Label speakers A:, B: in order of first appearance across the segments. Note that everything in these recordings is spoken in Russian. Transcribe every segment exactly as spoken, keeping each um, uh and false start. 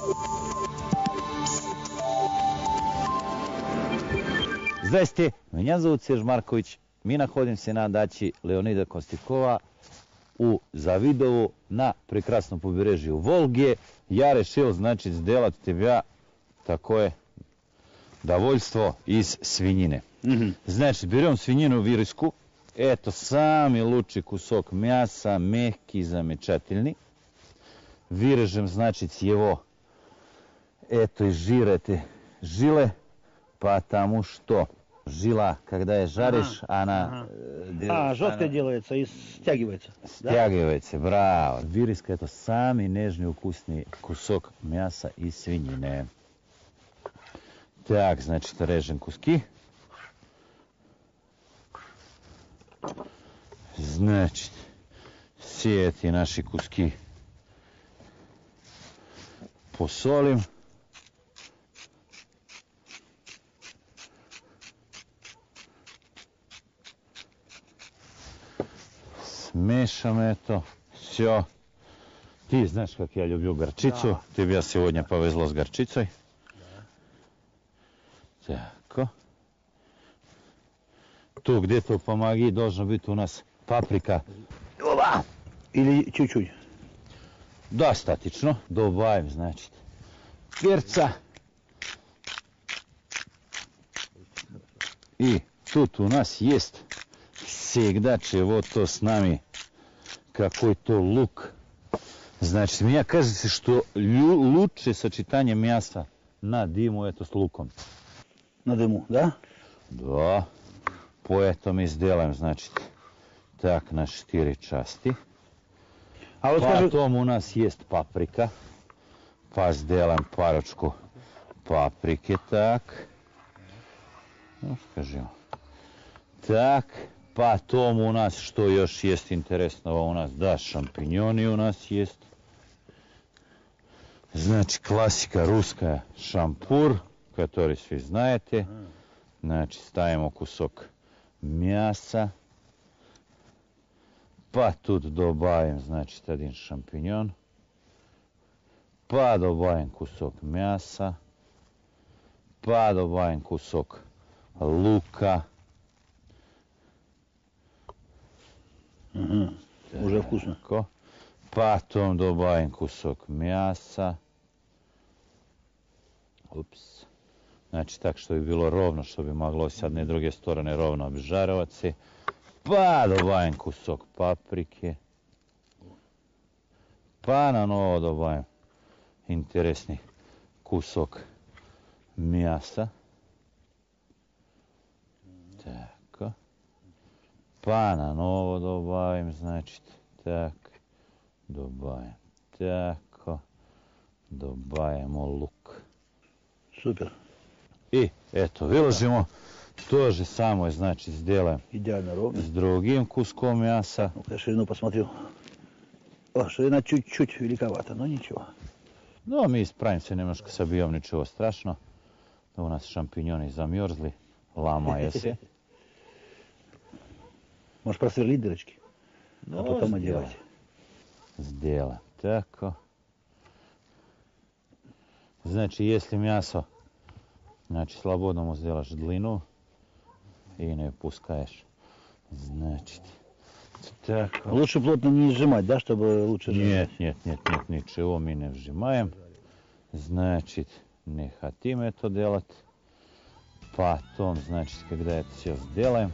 A: Здрасте, меня зовут Серж Маркович. Мы находимся на даче Леонида Костякова у Завидово на прекрасном побережье Волги. Я решил, значит, сделать тебя такое довольство из свинины. Mm-hmm. Значит, берем свинину вырезку. Это самый лучший кусок мяса, мягкий, замечательный. Вырежем, значит, его, этой жир, этой жилы, потому что жила, когда жаришь, ага, она...
B: Ага. Дел... А, жесткая она... делается и стягивается.
A: Стягивается, да? Браво. Вырезка — это самый нежный, вкусный кусок мяса из свинины. Так, значит, режем куски. Значит, все эти наши куски посолим. Смешам это все. Ты знаешь, как я люблю горчицу. Да. Тебе сегодня повезло с горчицей. Да. Так. Тут где-то помоги, должна быть у нас паприка. Оба!
B: Или чуть-чуть?
A: Достаточно. Добавим, значит, перца. И тут у нас есть всегда чего-то с нами, какой-то лук. Значит, мне кажется, что лучшее сочетание мяса на дыму — это с луком.
B: На дыму, да?
A: Да. Поэтому сделаем, значит, так, на четыре части. А вот потом скажи... у нас есть паприка. Сделаем парочку паприки, так. Ну, скажи. Так. Потом у нас, что еще есть интересного у нас? Да, шампиньоны у нас есть. Значит, классика русская, шампур, который все знаете. Значит, ставим кусок мяса. Потом добавим, значит, один шампиньон. Подобавим кусок мяса. Подобавим кусок лука.
B: Угу. Уже вкусно.
A: Потом добавим кусок мяса. Упс. Значит, так, чтобы было ровно, чтобы могло с одной и другой стороны ровно обжариваться. Подобавим кусок паприки. Понаново добавим интересный кусок мяса. Так. Понаново добавим, значит, так. Добавим так. Добавим лук.
B: Супер.
A: И это выложим. То же самое, значит, сделаем.
B: Идеально ровно.
A: С другим куском мяса.
B: Ну-ка, ширину посмотрю. О, ширина чуть-чуть великовата, но ничего.
A: Ну, мы справимся немножко с объемом, ничего страшного. У нас шампиньоны замерзли, ломаются.
B: Можешь просверлить дырочки, ну, а потом одевать.
A: Сделаем так. Значит, если мясо, значит, свободному сделаешь длину и не пускаешь. Значит, так.
B: Лучше плотно не сжимать, да, чтобы лучше
A: Нет, нет, нет, нет, ничего мы не сжимаем. Значит, не хотим это делать. Потом, значит, когда это все сделаем,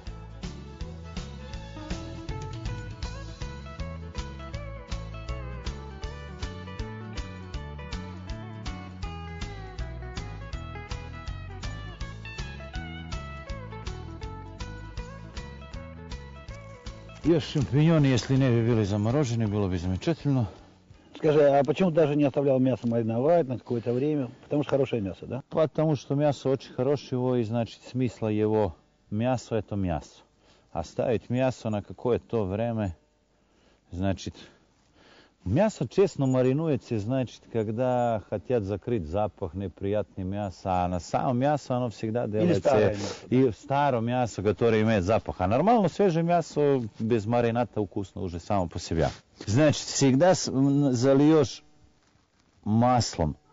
A: ешь шампиньоны, если не были заморожены, было бы замечательно.
B: Скажи, а почему даже не оставлял мясо мариновать на какое-то время? Потому что хорошее мясо, да?
A: Потому что мясо очень хорошее, и значит смысл его мясо — это мясо. Оставить мясо на какое-то время, значит, мясо честно маринуется, значит, когда хотят закрыть запах неприятный мяса, а на самом мясо оно всегда делается. И старое мясо, которое имеет запах. А нормально свежее мясо без марината вкусно уже само по себе. Значит, всегда зальешь маслом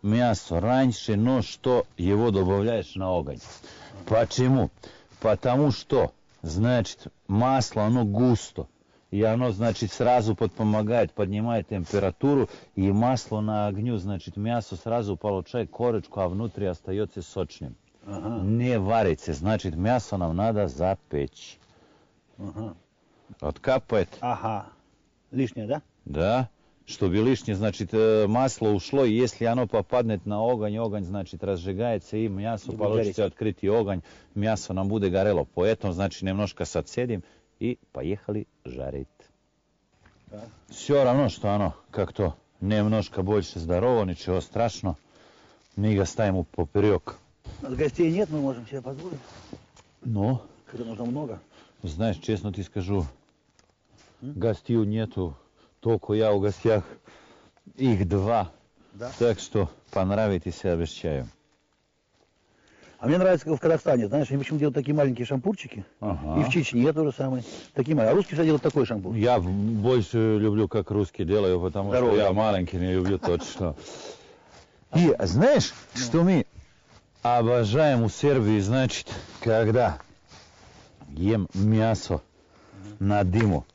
A: мясо раньше, но что его добавляешь на огонь. Почему? Потому что, значит, масло, оно густо. И оно, значит, сразу подпомогает, поднимает температуру. И масло на огню, значит, мясо сразу получает корочку, а внутри остается сочным.
B: Ага.
A: Не варится, значит, мясо нам надо запечь.
B: Ага.
A: Откапает.
B: Ага. Лишнее, да?
A: Да. Чтобы лишнее, значит, масло ушло, и если оно попадет на огонь, огонь, значит, разжигается, и мясо
B: И
A: получится
B: жарить.
A: открытый огонь, мясо нам будет горело. Поэтому, значит, немножко отсадим и поехали жарить.
B: Да.
A: Все равно, что оно как-то немножко больше здорово, ничего страшного. Мы го ставим поперек.
B: У нас гостей нет, мы можем себе позволить.
A: Но,
B: Когда нужно много.
A: знаешь, честно тебе скажу, гостей нету. Только я у гостях, их два.
B: Да.
A: Так что понравитесь, обещаю.
B: А мне нравится в Казахстане, знаешь, они почему делают такие маленькие шампурчики.
A: Ага.
B: И в Чечне то же самое. Такие маленькие. А русские всегда делают такой шампур.
A: Я больше люблю, как русские делаю, потому
B: Здорово.
A: что я маленький не люблю точно. И знаешь, что мы обожаем у Сербии, значит, когда ем мясо на дыму.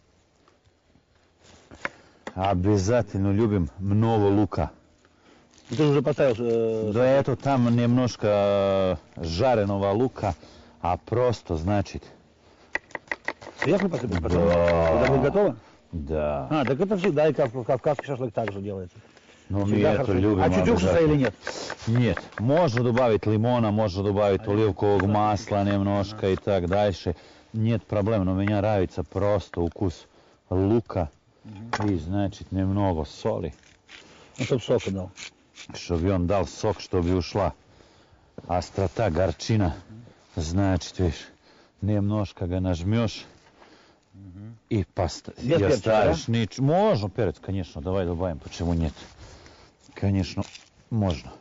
A: Обязательно любим много лука.
B: И ты уже поставил... Э,
A: Да это там немножко жареного лука, а просто, значит,
B: сверху посыпать? Потом,
A: Да.
B: когда будет готово?
A: да.
B: А, так это всегда и кав- кавказский шашлык также делается.
A: Но мы
B: Всегда
A: это
B: хорошо.
A: любим.
B: А чуть уксуса
A: обязательно.
B: или нет?
A: Нет, можно добавить лимона, можно добавить оливкового масла немножко и так дальше. Нет проблем, но мне нравится просто вкус лука и, значит, немного соли,
B: Ну, чтоб сока дал.
A: чтобы он дал сок, чтобы ушла острота, горчина. Значит, видишь, немножко го нажмешь и, пост...
B: Без
A: и
B: перца,
A: оставишь. Нич... Можно перец, конечно, давай добавим, почему нет? Конечно, можно.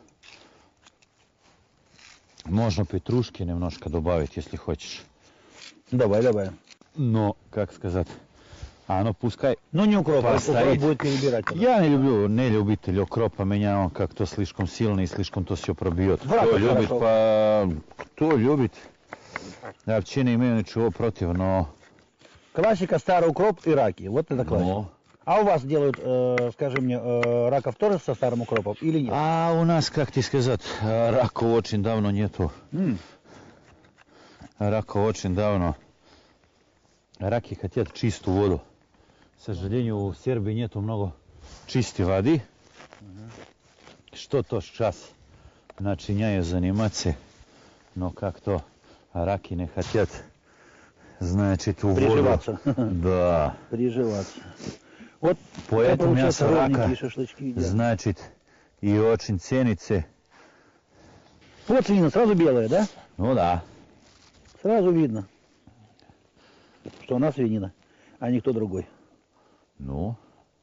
A: Можно петрушки немножко добавить, если хочешь.
B: Давай, давай.
A: Но, как сказать, оно пускай...
B: Ну, не укроп, а
A: Постоит.
B: укроп будет перебирать. тогда.
A: Я не люблю, не любитель укропа, меня он как-то слишком сильный и слишком то все пробьет.
B: Враг
A: Кто
B: очень
A: любит,
B: хорошо.
A: по... кто любит, я вообще не имею ничего против, но...
B: Классика старый укроп и раки. Вот это классика.
A: но...
B: А у вас делают, э, скажи мне, э, раков тоже со старым укропом или нет?
A: А у нас, как тебе сказать, рака очень давно нету.
B: М.
A: Рака очень давно. Раки хотят чистую воду. К сожалению, в Сербии нету много чистой воды. Что-то сейчас начиняю заниматься, но как-то раки не хотят, значит, в воду.
B: Приживаться.
A: Да.
B: Приживаться. Вот
A: Поэтому
B: получается
A: мясо рака,
B: ровненькие шашлычки едят.
A: значит, и очень ценится.
B: Вот свинина сразу белая, да?
A: Ну да.
B: Сразу видно, что она свинина, а не кто другой.
A: Ну,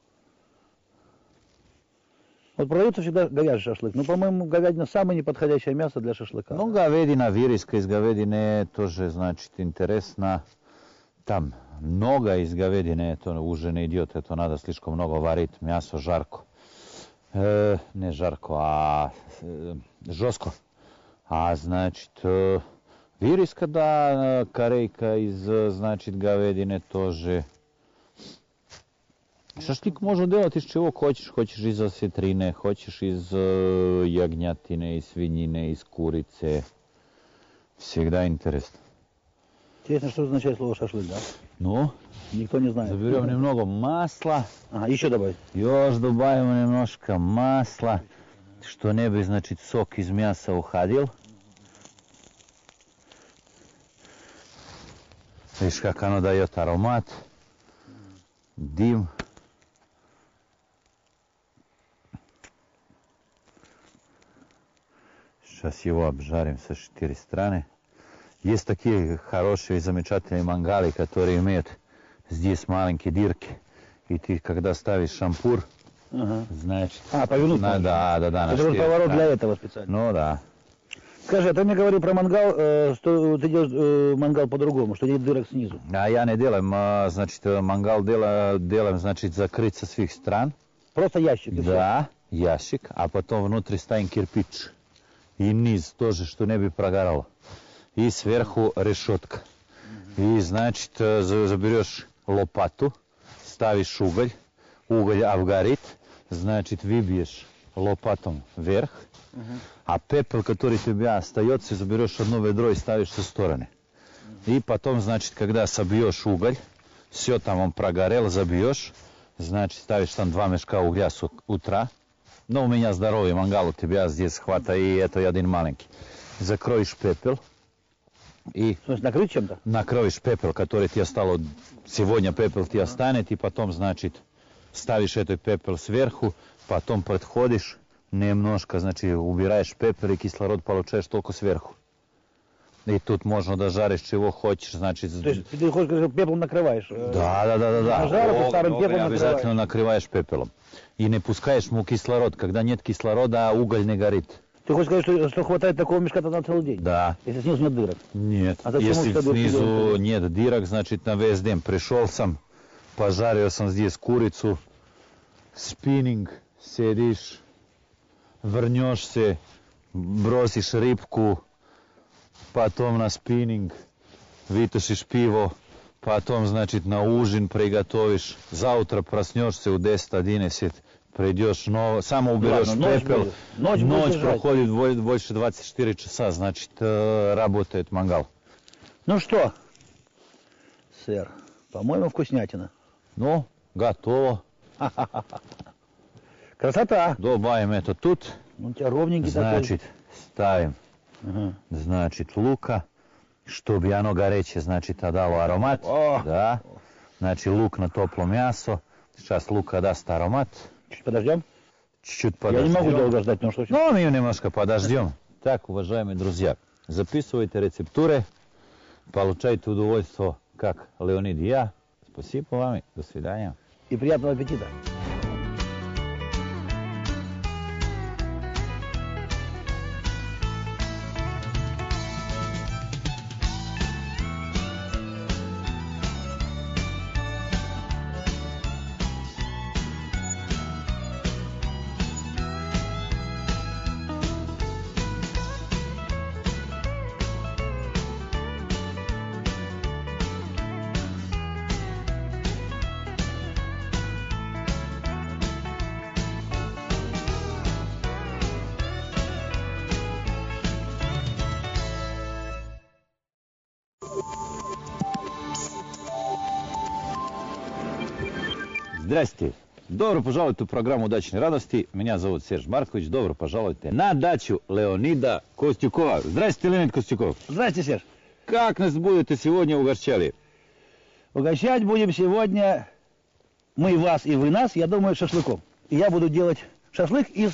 B: Вот продается всегда говяжий шашлык. Но, по-моему, говядина самое неподходящее мясо для шашлыка.
A: ну говядина, вириска из говядины тоже, значит, интересно. Там много из говядины, это уже не идет, это надо слишком много варить, мясо жарко. Э, не жарко, а э, жестко. А значит, э, вириска, да, корейка из, э, значит, говядины тоже. Шашлик можно делать из чего хочешь. Хочешь из осетрины, хочешь из э, ягнятины, из свинины, из курицы. Всегда интересно.
B: Интересно, что означает слово шашлык, да?
A: Ну,
B: Никто не знает.
A: заберем немного масла.
B: Ага, еще добавить.
A: Još добавим немножко масла, что не би, значит, сок из мяса уходил. Видишь, как оно дает аромат, дым. Сейчас его обжарим со четыре стороны. Есть такие хорошие, замечательные мангалы, которые имеют здесь маленькие дырки. И ты, когда ставишь шампур,
B: Ага.
A: значит...
B: А, повернуть
A: на-
B: можно.
A: Да, да, да. на
B: Это вот
A: четыре
B: поворот
A: стороны.
B: для этого специально.
A: Ну да.
B: Скажи, а ты мне говорил про мангал, э, что ты делаешь э, мангал по-другому, что нет дырок снизу.
A: А я не делаем, а, значит, мангал дела- делаем, значит, закрыть со всех сторон.
B: Просто ящик. и всё.
A: Да. jašik, a potom внутри stavim kirpič. I niz тоже, što ne bi progaralo. I sverhu rešotka. I znači zabерешь лопату, ставишь уголь, уголь авгарит, значит выбьешь лопатом вверх, uh-huh. а пепел, который у тебя остается, заберешь одно ведро и ставишь со стороны. Uh-huh. И потом, значит, когда собьешь уголь, все там он прогорел, забьешь, значит, ставишь там два мешка угля с утра. Но у меня здоровый мангал, у тебя здесь хватает, и это один маленький. Закроешь пепел. И
B: в смысле, накрыть чем-то?
A: Накроешь пепел, который тебе стало, сегодня пепел тебе останет, и потом, значит, ставишь этот пепел сверху, потом подходишь, немножко, значит, убираешь пепел, и кислород получаешь только сверху. И тут можно дожарить чего хочешь, значит...
B: То есть ты хочешь, что пеплом накрываешь?
A: Да, да, да, да. да.
B: На жару
A: О,
B: старым пеплом
A: обязательно накрываешь пепелом. И не пускаешь ему кислород. Когда нет кислорода, уголь не горит.
B: Ты хочешь сказать, что, что хватает такого мешка на целый день?
A: Да.
B: Если снизу нет дырок?
A: Нет.
B: А
A: если снизу нет дырок, значит на весь день. Пришел сам, пожарил сам здесь курицу, спиннинг, сидишь, вернешься, бросишь рыбку, потом на спиннинг, вытащишь пиво, потом, значит, на ужин приготовишь, завтра проснешься у десять-одиннадцать, придешь, но само уберешь
B: Ладно, ночь
A: пепел,
B: будет. Ночь,
A: ночь
B: будет
A: проходит больше двадцать четыре часа, значит, э, работает мангал.
B: Ну что, сэр, по-моему, вкуснятина.
A: Ну, готово.
B: Красота.
A: Добавим это тут,
B: Он у тебя ровненький
A: значит,
B: такой.
A: ставим,
B: Ага.
A: значит, лука, чтобы оно горячее, значит, дало аромат.
B: О!
A: Да. Значит, лук на теплое мясо. Сейчас лука даст аромат.
B: Чуть подождем?
A: Чуть-чуть подождем.
B: Я не могу долго ждать, потому что...
A: Ну, мы немножко подождем. Так, уважаемые друзья, записывайте рецептуры, получайте удовольствие, как Леонид и я. Спасибо вам и до свидания.
B: И приятного аппетита.
A: Здрасте. Добро пожаловать в программу «Удачной радости». Меня зовут Серж Маркович. Добро пожаловать на дачу Леонида Костюкова. Здрасте, Леонид Костюков.
B: Здрасте, Серж.
A: Как нас будете сегодня угощали?
B: Угощать будем сегодня мы вас и вы нас, я думаю, шашлыком. И я буду делать шашлык из,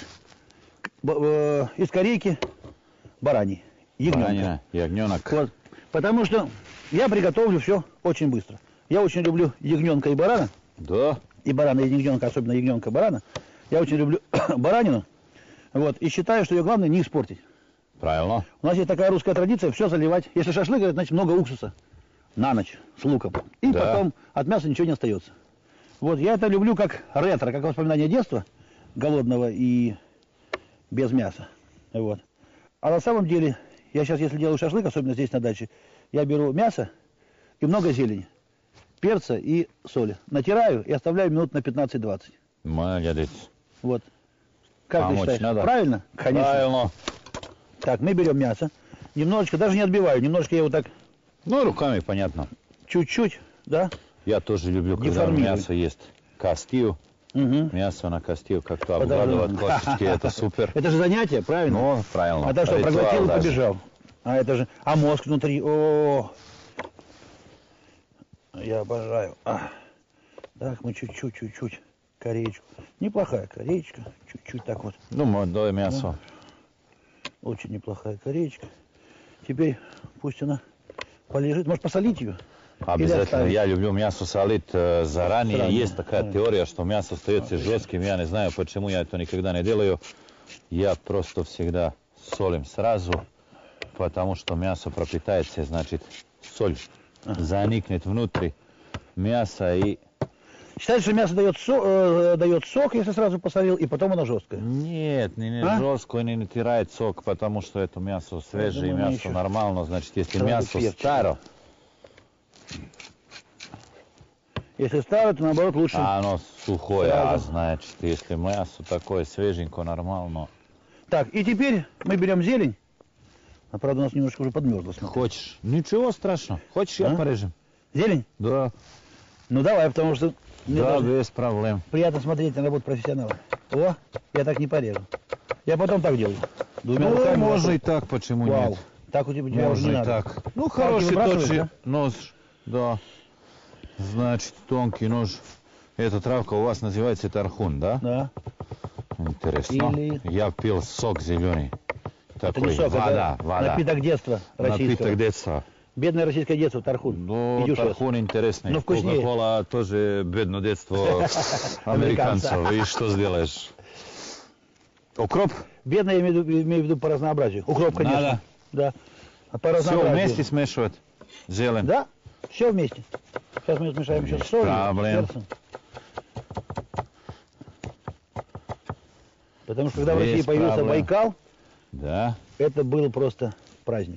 B: э, из корейки бараньей, ягненка.
A: Баранина, ягненок.
B: Вот. Потому что я приготовлю все очень быстро. Я очень люблю ягненка и барана.
A: Да.
B: И барана, и ягненка, особенно ягненка барана. Я очень люблю баранину. Вот. И считаю, что ее главное не испортить.
A: Правильно.
B: У нас есть такая русская традиция, все заливать. Если шашлык, это значит много уксуса на ночь с луком. И
A: Да.
B: потом от мяса ничего не остается. Вот я это люблю как ретро, как воспоминание детства, голодного и без мяса. Вот. А на самом деле, я сейчас, если делаю шашлык, особенно здесь на даче, я беру мясо и много зелени, перца и соли. Натираю и оставляю минут на пятнадцать-двадцать.
A: Молодец.
B: Вот. Как
A: Помочь
B: ты считаешь?
A: надо?
B: Правильно? Конечно.
A: Правильно.
B: Так, мы берем мясо. Немножечко, даже не отбиваю, немножко я его так
A: Ну, руками, понятно.
B: чуть-чуть, да?
A: Я тоже люблю, когда
B: Деформируй.
A: мясо есть. Костью.
B: Угу.
A: Мясо на костью как-то
B: Подожди.
A: обгладывать косточки, это супер.
B: Это же занятие, правильно?
A: Ну, правильно.
B: А так что,
A: Ритуал
B: проглотил и
A: даже.
B: побежал. А это же... А мозг внутри, о, я обожаю. А. Так, мы чуть-чуть, чуть-чуть кореечку. Неплохая кореечка, чуть-чуть так вот.
A: Ну, молодое мясо.
B: Очень неплохая кореечка. Теперь пусть она полежит. Может, посолить ее?
A: Обязательно.
B: оставить?
A: Я люблю мясо солить э, заранее.
B: Заранее.
A: Есть такая
B: Да.
A: теория, что мясо остается жестким. Я не знаю, почему я это никогда не делаю. Я просто всегда солим сразу, потому что мясо пропитается, значит, соль заникнет внутри мяса и
B: Считается, что мясо дает, со, э, дает сок, если сразу посолил, и потом оно жесткое.
A: Нет, не, не
B: А?
A: жесткое, не натирает сок, потому что это мясо свежее,
B: думаю,
A: мясо
B: еще
A: нормально. Значит, если
B: сразу
A: мясо
B: перчик.
A: старо,
B: Если старое, то наоборот лучше.
A: а оно сухое, а
B: Сразу.
A: значит, если мясо такое свеженькое, нормально.
B: Так, и теперь мы берем зелень. А правда у нас немножко уже подмерзло. смотри.
A: Хочешь? Ничего страшного. Хочешь, я
B: А?
A: порежем?
B: Зелень?
A: Да.
B: Ну давай, потому что мне
A: Да,
B: даже
A: без проблем.
B: приятно смотреть на работу профессионала. О, я так не порежу. Я потом так делаю. Двумя
A: Ну,
B: руками.
A: можно и
B: вот так.
A: так, почему
B: Вау.
A: нет?
B: Так у тебя, у тебя уже
A: Можно
B: не
A: и
B: надо.
A: так. Ну,
B: Палки
A: хороший
B: выбрасываешь,
A: тот же
B: да?
A: нож. Да. Значит, тонкий нож. Эта травка у вас называется тархун, да?
B: Да.
A: Интересно.
B: Или-
A: Я пил сок зеленый.
B: Это
A: Такой
B: не сок,
A: вода,
B: это
A: вода.
B: напиток детства российского.
A: Напиток детства.
B: Бедное российское детство, тархун.
A: Ну,
B: Идешь
A: тархун интересный.
B: Но вкуснее.
A: Кока-кола тоже бедное детство американцев. И что сделаешь? Укроп?
B: Бедное я имею в виду, имею в виду по разнообразию. Укроп, конечно.
A: Надо.
B: Да. А по
A: Все
B: разнообразию.
A: вместе смешивать. Зелень.
B: Да, все вместе. Сейчас мы смешаем еще с солью,
A: проблем.
B: с перцем. Потому что когда в
A: Без
B: России появился
A: проблем.
B: Байкал,
A: Да.
B: это был просто праздник.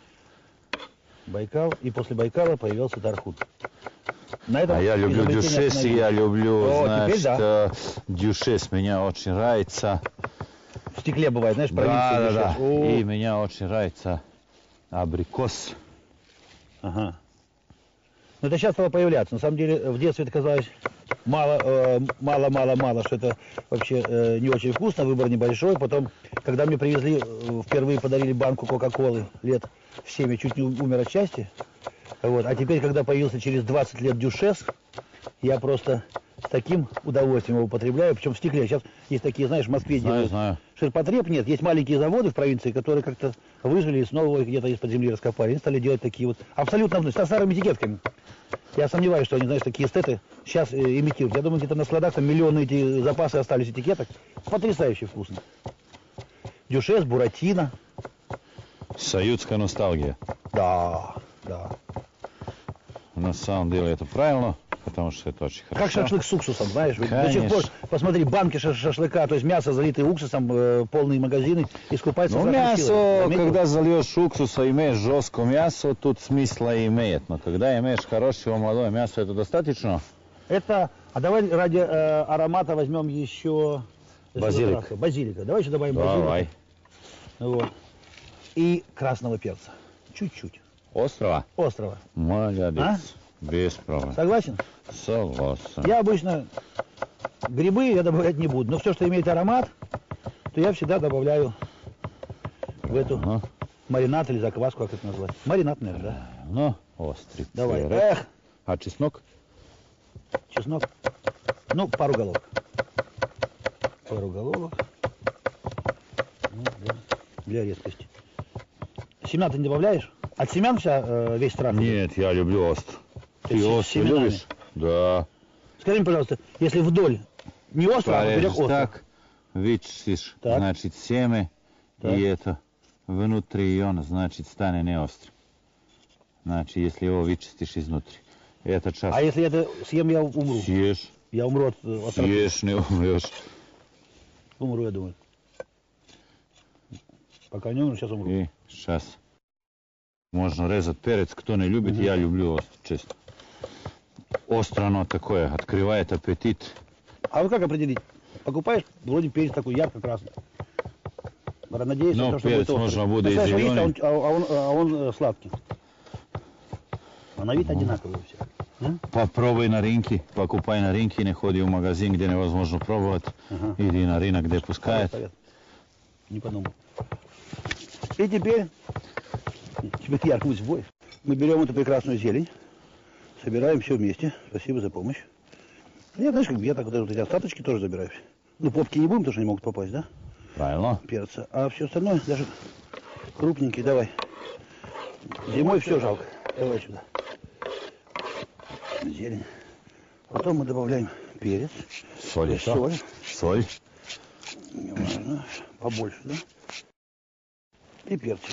B: Байкал, и после Байкала появился тархун. На этом
A: А я люблю
B: изобретение
A: дюшес, и
B: остановилось.
A: я люблю,
B: О, теперь
A: значит,
B: да.
A: э, дюшес. Меня очень нравится.
B: В стекле бывает, знаешь,
A: Да,
B: провинция
A: да,
B: дюшес.
A: да.
B: О,
A: И меня очень нравится абрикос.
B: Ага. Но это сейчас стало появляться. На самом деле, в детстве это казалось мало, э, мало, мало, мало, что это вообще э, не очень вкусно, выбор небольшой. Потом, когда мне привезли, э, впервые подарили банку Кока-Колы лет в семь, я чуть не умер от счастья. Вот. А теперь, когда появился через двадцать лет дюшес, я просто с таким удовольствием его употребляю. Причем в стекле. Сейчас есть такие, знаешь, в Москве
A: Знаю,
B: делают.
A: знаю.
B: Ширпотреб нет. Есть маленькие заводы в провинции, которые как-то выжили и снова их где-то из-под земли раскопали. Они стали делать такие вот абсолютно со старыми этикетками. Я сомневаюсь, что они, знаешь, такие эстеты сейчас э, имитируют. Я думаю, где-то на складах там миллионы эти запасы остались этикеток. Потрясающе вкусно. Дюшес, буратино.
A: Союзская ностальгия.
B: Да, да.
A: На самом деле это правильно, потому что это очень хорошо.
B: Как шашлык с уксусом, знаешь? Ведь до сих
A: Конечно.
B: пор, посмотри, банки ша- шашлыка, то есть мясо, залитое уксусом, э, полные магазины, искупаются
A: Ну,
B: в разных
A: мясо,
B: силах. Заметил?
A: когда зальешь уксуса, имеешь жесткое мясо, тут смысла имеет. Но когда имеешь хорошего молодое мясо, это достаточно?
B: Это, а давай ради э, аромата возьмем еще...
A: Базилик.
B: Травка. Базилика. Давай еще добавим
A: Давай.
B: базилика. Вот. И красного перца. Чуть-чуть.
A: Острова?
B: Острого.
A: Молодец.
B: А?
A: Без проблем.
B: Согласен?
A: Согласен.
B: Я обычно грибы я добавлять не буду, но все, что имеет аромат, то я всегда добавляю в эту
A: Ага.
B: маринад или закваску, как это назвать. Маринад, наверное, да?
A: Ну, острый
B: Давай.
A: перец.
B: Эх,
A: А чеснок?
B: чеснок. Ну, пару головок. Пару головок. Ну, для, для резкости. Семян ты не добавляешь? От семян вся, э, весь страх?
A: Нет, я люблю остро.
B: То
A: Ты
B: есть с
A: острый
B: семенами?
A: любишь? Да.
B: Скажи мне, пожалуйста, если вдоль не остро, а поперек
A: Порежешь
B: остро.
A: так, вычистишь,
B: Так.
A: значит, семя,
B: Так.
A: и это внутри он, значит, станет не острым. Значит, если его вычистишь изнутри. Это час.
B: А если это съем, я умру.
A: Съешь,
B: Я умру от, от рака.
A: съешь, не умрешь.
B: Умру, я думаю. Пока не умру, сейчас умру.
A: И сейчас. Можно резать перец, кто не любит,
B: Мгм.
A: я люблю остро, честно. Остро оно такое, открывает аппетит.
B: А вот как определить? Покупаешь, вроде перец такой ярко-красный. Надеюсь,
A: Ну,
B: что, что
A: перец
B: будет острый.
A: можно будет и
B: Представляешь, видишь,
A: зеленый.
B: а он, а он, а он, э, сладкий. А на вид одинаковый все. М?
A: Попробуй на рынке, покупай на рынке, не ходи в магазин, где невозможно пробовать.
B: Ага.
A: Иди на рынок, где пускают.
B: Совет. Не подумал. И теперь, теперь яркость в бой. Мы берем эту прекрасную зелень, собираем все вместе. Спасибо за помощь. Я, знаешь, как бы я так вот эти остаточки тоже забираю. Ну, попки не будем, потому что они могут попасть, да?
A: Правильно?
B: Перца. А все остальное, даже крупненький, давай. Зимой все жалко. Давай сюда. Зелень. Потом мы добавляем перец.
A: Соль. еще?
B: Соль.
A: Соль.
B: Неважно. Побольше, да? И перчик.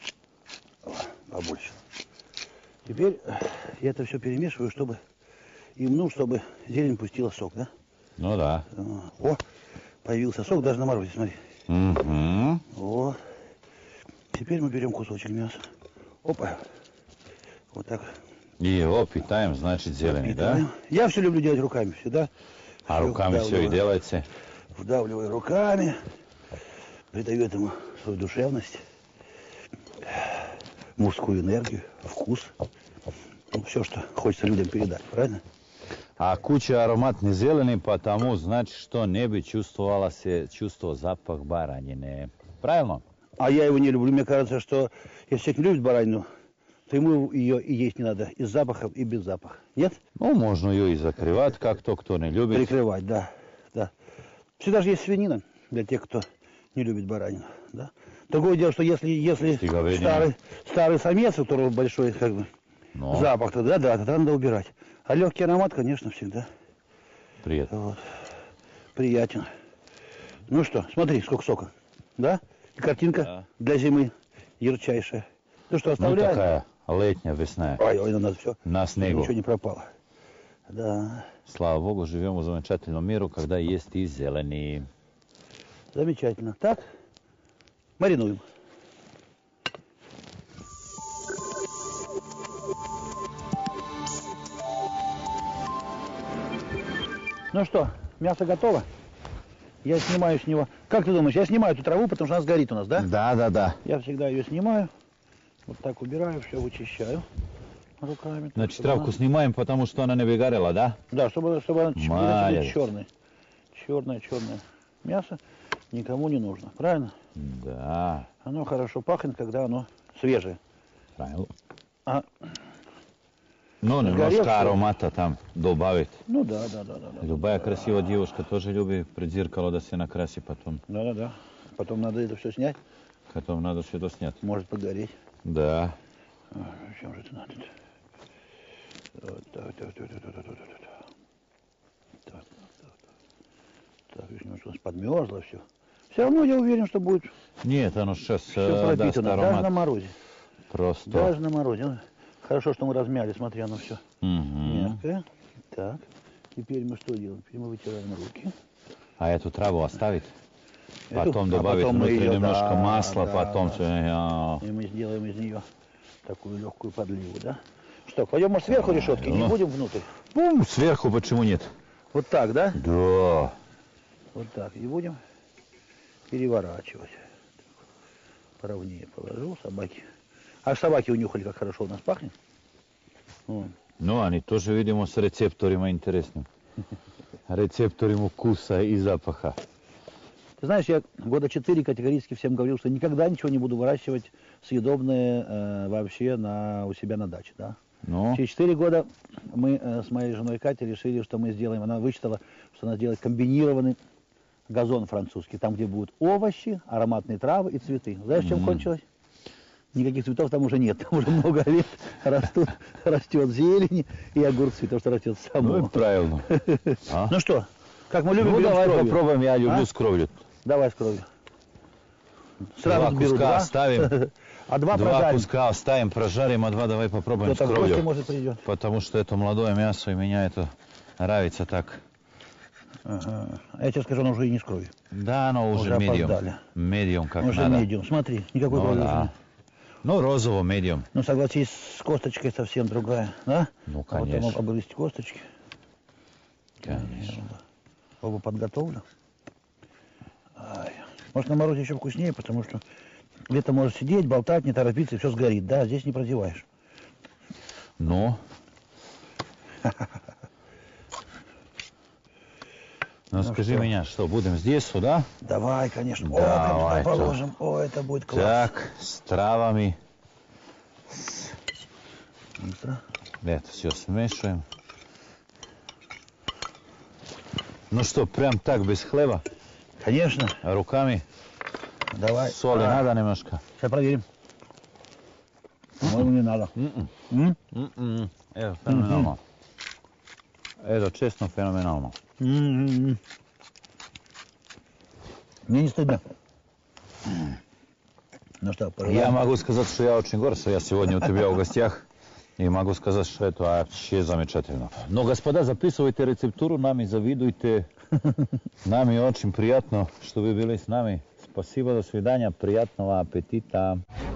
B: О, побольше. Теперь я это все перемешиваю, чтобы и мну, чтобы зелень пустила сок, да?
A: Ну да.
B: О, появился сок даже на морозе, смотри.
A: Угу.
B: Вот. Теперь мы берем кусочек мяса. Опа. Вот так.
A: И его питаем, значит, зелень, да?
B: Я все люблю делать руками всегда.
A: А
B: Всё
A: руками все и делается?
B: Вдавливаю руками. Придаю этому свою душевность, мужскую энергию, вкус. Ну, все, что хочется людям передать, правильно?
A: А куча ароматной зелени, потому, значит, что не би чувствовала се, чувствовал запах баранины. Правильно?
B: А я его не люблю. Мне кажется, что если человек не любит баранину, то ему ее и есть не надо. И с запахом, и без запаха. Нет?
A: Ну, можно ее и закрывать, как то, кто не любит.
B: Прикрывать, да. да. Всегда же есть свинина для тех, кто не любит баранину. Да? Другое дело, что если, если старый, старый самец, у которого большой как бы,
A: Но.
B: запах, тогда да, тогда надо убирать. А легкий аромат, конечно, всегда.
A: Приятно.
B: Вот. Приятен. Ну что, смотри, сколько сока. Да? И картинка
A: Да.
B: для зимы ярчайшая. Ну что, оставляем?
A: Ну, такая летняя весна.
B: Ой, ой, у нас все.
A: На снегу.
B: Ничего не пропало. Да.
A: Слава Богу, живем в замечательном миру, когда есть и зелени.
B: Замечательно. Так, маринуем. Ну что, мясо готово? Я снимаю с него. Как ты думаешь, я снимаю эту траву, потому что она сгорит у нас, да?
A: Да, да, да.
B: Я всегда ее снимаю. Вот так убираю, все вычищаю руками.
A: Значит, травку она... снимаем, потому что она не выгорела, да?
B: Да, чтобы, чтобы она
A: Молодец.
B: черная. Черное, черное мясо никому не нужно, правильно?
A: Да.
B: Оно хорошо пахнет, когда оно свежее.
A: Правильно.
B: А
A: Ну, немножко аромата там добавить.
B: Ну да, да, да, да. да
A: Любая
B: да.
A: красивая девушка тоже любит пред зеркало да се накраси потом.
B: Да, да, да. Потом надо это все снять.
A: Потом надо все это снять.
B: Может погореть.
A: Да.
B: А, зачем же это надо? Вот так, так, так, так, так, так, так, так. Так, так, так. Так, видишь, немножко у нас подмерзло все. Все равно я уверен, что будет
A: Нет, оно сейчас
B: все
A: даст
B: пропитано,
A: аромат.
B: даже на морозе.
A: Просто.
B: Даже на морозе. Хорошо, что мы размяли, смотри, оно все
A: Угу.
B: мягкое. Так, теперь мы что делаем? Теперь мы вытираем руки.
A: А эту траву оставить?
B: Эту?
A: Потом
B: А
A: добавить
B: потом мы
A: внутри
B: ее,
A: немножко
B: да,
A: масла,
B: да,
A: потом
B: да.
A: все. А...
B: И мы сделаем из нее такую легкую подливу, да? Что, кладем, может, сверху решетки,
A: ну.
B: не будем внутрь?
A: Ну, сверху почему нет?
B: Вот так, да?
A: Да.
B: Вот так. И будем переворачивать. Поровнее положил собаки. А собаки унюхали, как хорошо у нас пахнет. Вон.
A: Ну, они тоже, видимо, с рецепторами интересными. Рецепторами вкуса и запаха.
B: Ты знаешь, я года четыре категорически всем говорил, что никогда ничего не буду выращивать съедобное э, вообще на, у себя на даче, да?
A: Ну?
B: Через четыре года мы э, с моей женой Катей решили, что мы сделаем, она вычитала, что она сделает комбинированный газон французский, там, где будут овощи, ароматные травы и цветы. Знаешь, чем
A: Мгм.
B: кончилось? Никаких цветов там уже нет, там уже много лет растут, растет зелень и огурцы, потому что растет само.
A: Ну, и правильно. А?
B: Ну что, как мы любим,
A: Ну,
B: берем
A: давай
B: с кровью.
A: попробуем, я люблю
B: А?
A: с кровью.
B: Давай с кровью.
A: Два
B: Сразу беру
A: куска
B: два,
A: оставим.
B: а два
A: Два
B: прожарим.
A: куска оставим, прожарим, а два давай попробуем
B: Кто-то
A: с
B: в гости,
A: кровью.
B: может, придет.
A: Потому что это молодое мясо, и меня это нравится так.
B: Ага. Я тебе скажу, оно уже и не с кровью.
A: Да, оно уже
B: Уже
A: медиум.
B: опоздали.
A: Медиум как
B: Уже
A: надо.
B: медиум. Смотри, никакой
A: Ну,
B: крови
A: да.
B: уже нет.
A: Ну, розово медиум.
B: Ну, согласись, с косточкой совсем другая, да?
A: Ну,
B: А вот
A: конечно.
B: там обгрызть косточки.
A: Конечно.
B: Оба подготовлю. Ай. Может, на морозе еще вкуснее, потому что где-то можешь сидеть, болтать, не торопиться, и все сгорит. Да, здесь не продеваешь.
A: Ну. Ну, скажи
B: что?
A: меня, что, будем здесь, сюда?
B: Давай, конечно.
A: Давай,
B: О, прям сюда положим. О, это будет класс.
A: Так, с травами.
B: Быстро.
A: Это все смешиваем. Ну что, прям так, без хлеба,
B: Конечно.
A: руками.
B: Давай.
A: Соли
B: А,
A: надо немножко?
B: Сейчас проверим. По-моему, не надо.
A: М-м.
B: М?
A: М-м. Это феноменально. Это честно феноменально.
B: М-м-м. Мне не стыдно. Ну что,
A: Я
B: пожелаем?
A: могу сказать, что я очень горд, что я сегодня у тебя в гостях. И могу сказать, что это вообще замечательно. Но, господа, записывайте рецептуру, нам и завидуйте. Нам и очень приятно, что вы были с нами. Спасибо, до свидания, приятного аппетита.